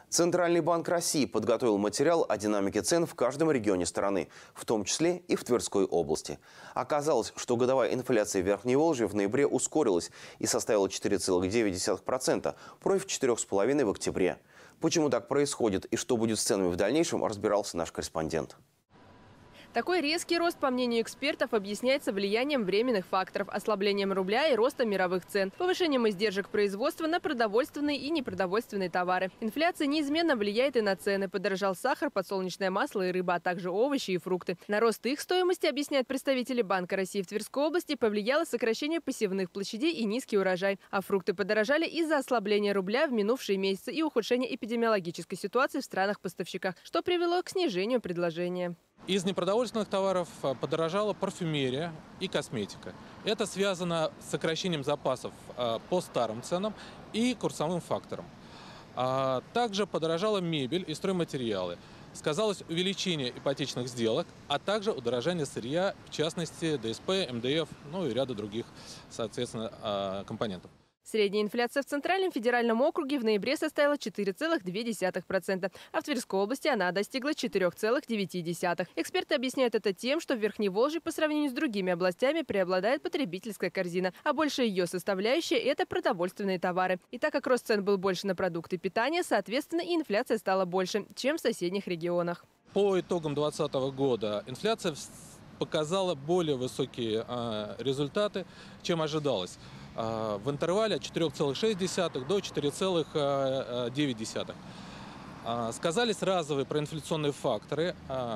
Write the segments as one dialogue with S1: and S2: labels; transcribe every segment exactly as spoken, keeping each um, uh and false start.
S1: Центральный банк России подготовил материал о динамике цен в каждом регионе страны, в том числе и в Тверской области. Оказалось, что годовая инфляция в Верхней Волжье в ноябре ускорилась и составила четыре целых девять десятых процента против четырёх целых пяти десятых процента в октябре. Почему так происходит и что будет с ценами в дальнейшем, разбирался наш корреспондент.
S2: Такой резкий рост, по мнению экспертов, объясняется влиянием временных факторов, ослаблением рубля и ростом мировых цен, повышением издержек производства на продовольственные и непродовольственные товары. Инфляция неизменно влияет и на цены. Подорожал сахар, подсолнечное масло и рыба, а также овощи и фрукты. На рост их стоимости, объясняют представители Банка России в Тверской области, повлияло сокращение посевных площадей и низкий урожай. А фрукты подорожали из-за ослабления рубля в минувшие месяцы и ухудшения эпидемиологической ситуации в странах-поставщиках, что привело к снижению предложения.
S3: Из непродовольственных товаров подорожала парфюмерия и косметика. Это связано с сокращением запасов по старым ценам и курсовым факторам. Также подорожала мебель и стройматериалы. Сказалось увеличение ипотечных сделок, а также удорожание сырья, в частности ДСП, МДФ, ну и ряда других, соответственно, компонентов.
S2: Средняя инфляция в Центральном федеральном округе в ноябре составила четыре целых две десятых процента, а в Тверской области она достигла четырёх целых девяти десятых процента. Эксперты объясняют это тем, что в Верхней Волжье по сравнению с другими областями преобладает потребительская корзина, а больше ее составляющая – это продовольственные товары. И так как рост цен был больше на продукты питания, соответственно, и инфляция стала больше, чем в соседних регионах.
S3: По итогам две тысячи двадцатого года инфляция показала более высокие результаты, чем ожидалось. В интервале от четырёх целых шести десятых до четырёх целых девяти десятых. Сказались разовые проинфляционные факторы.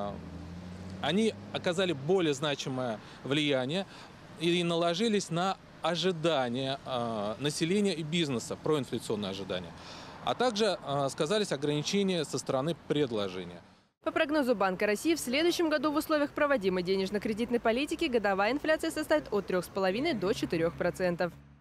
S3: Они оказали более значимое влияние и наложились на ожидания населения и бизнеса, проинфляционные ожидания. А также сказались ограничения со стороны предложения.
S2: По прогнозу Банка России, в следующем году в условиях проводимой денежно-кредитной политики годовая инфляция составит от трёх с половиной до четырёх процентов.